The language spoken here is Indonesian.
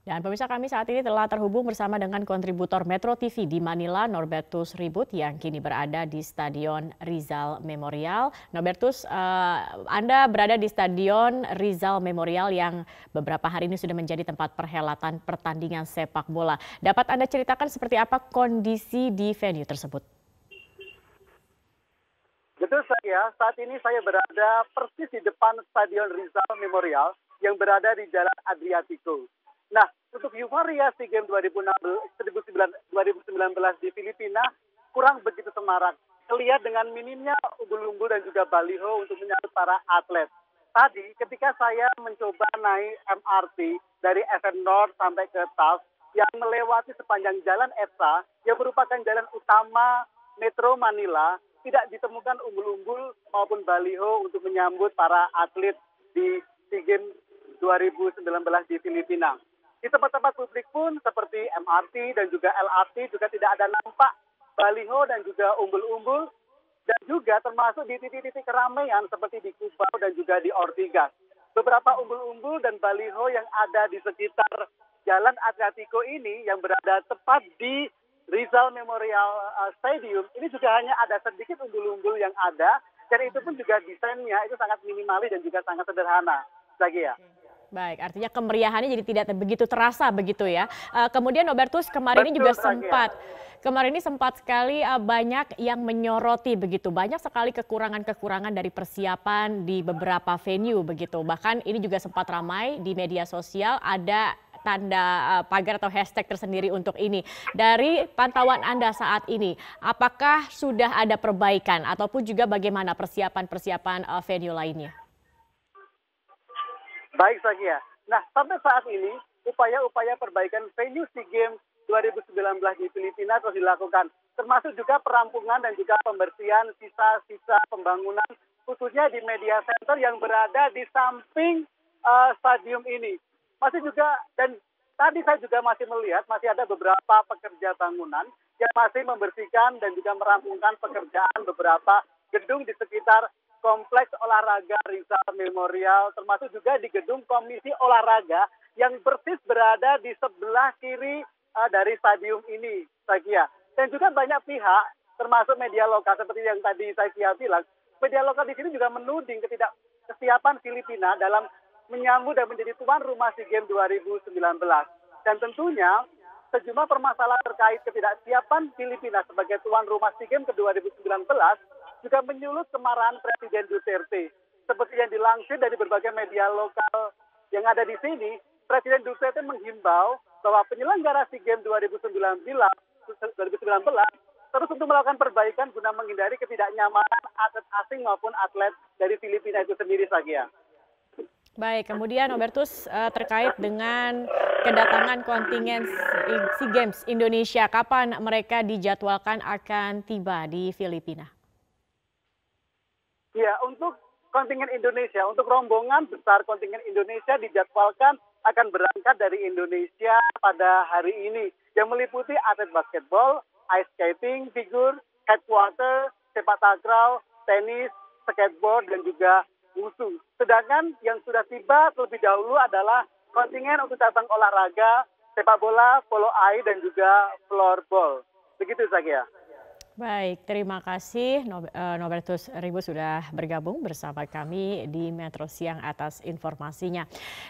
Dan pemirsa kami saat ini telah terhubung bersama dengan kontributor Metro TV di Manila, Norbertus Ribut, yang kini berada di Stadion Rizal Memorial. Norbertus, Anda berada di Stadion Rizal Memorial yang beberapa hari ini sudah menjadi tempat perhelatan pertandingan sepak bola. Dapat Anda ceritakan seperti apa kondisi di venue tersebut? Betul saya, saat ini saya berada persis di depan Stadion Rizal Memorial yang berada di Jalan Adriatico. Nah, untuk euforia SEA Games 2019 di Filipina kurang begitu semarak. Terlihat dengan minimnya umbul-umbul dan juga baliho untuk menyambut para atlet. Tadi ketika saya mencoba naik MRT dari FM North sampai ke TAF yang melewati sepanjang jalan ETSA yang merupakan jalan utama Metro Manila, tidak ditemukan umbul-umbul maupun baliho untuk menyambut para atlet di SEA Games 2019 di Filipina. Di tempat-tempat publik pun seperti MRT dan juga LRT juga tidak ada nampak baliho dan juga umbul-umbul, dan juga termasuk di titik-titik keramaian seperti di Cubao dan juga di Ortigas. Beberapa umbul-umbul dan baliho yang ada di sekitar Jalan Adriatico ini yang berada tepat di Rizal Memorial Stadium ini juga hanya ada sedikit umbul-umbul yang ada, dan itu pun juga desainnya itu sangat minimalis dan juga sangat sederhana. Zakia. Baik, artinya kemeriahannya jadi tidak begitu terasa begitu ya. Kemudian Norbertus kemarin ini juga sempat sekali banyak yang menyoroti begitu. Banyak sekali kekurangan-kekurangan dari persiapan di beberapa venue begitu. Bahkan ini juga sempat ramai di media sosial, ada tanda pagar atau hashtag tersendiri untuk ini. Dari pantauan Anda saat ini, apakah sudah ada perbaikan ataupun juga bagaimana persiapan-persiapan venue lainnya? Baik Zakia. Nah, sampai saat ini upaya-upaya perbaikan venue SEA Games 2019 di Filipina terus dilakukan, termasuk juga perampungan dan juga pembersihan sisa-sisa pembangunan khususnya di media center yang berada di samping stadium ini. Masih juga, dan tadi saya juga masih melihat masih ada beberapa pekerja bangunan yang masih membersihkan dan juga merampungkan pekerjaan beberapa gedung di sekitar Kompleks Olahraga Rizal Memorial, termasuk juga di gedung Komisi Olahraga yang persis berada di sebelah kiri dari stadium ini, Zakia. Dan juga banyak pihak, termasuk media lokal seperti yang tadi Zakia bilang, media lokal di sini juga menuding kesiapan Filipina dalam menyambut dan menjadi tuan rumah SEA Games 2019. Dan tentunya sejumlah permasalahan terkait ketidaksiapan Filipina sebagai tuan rumah SEA Games ke 2019 juga menyulut kemarahan Presiden Duterte. Seperti yang dilansir dari berbagai media lokal yang ada di sini, Presiden Duterte menghimbau bahwa penyelenggara SEA Games 2019 terus untuk melakukan perbaikan guna menghindari ketidaknyamanan atlet asing maupun atlet dari Filipina itu sendiri, Zakia. Baik, kemudian Norbertus terkait dengan kedatangan kontingen SEA Games Indonesia, kapan mereka dijadwalkan akan tiba di Filipina? Ya, untuk kontingen Indonesia, untuk rombongan besar kontingen Indonesia dijadwalkan akan berangkat dari Indonesia pada hari ini, yang meliputi atlet basketball, ice skating, figur, headwater, sepak takraw, tenis, skateboard, dan juga wushu. Sedangkan yang sudah tiba terlebih dahulu adalah kontingen untuk cabang olahraga, sepak bola, polo air, dan juga floorball. Begitu saja. Baik, terima kasih Norbertus Ribut sudah bergabung bersama kami di Metro Siang atas informasinya.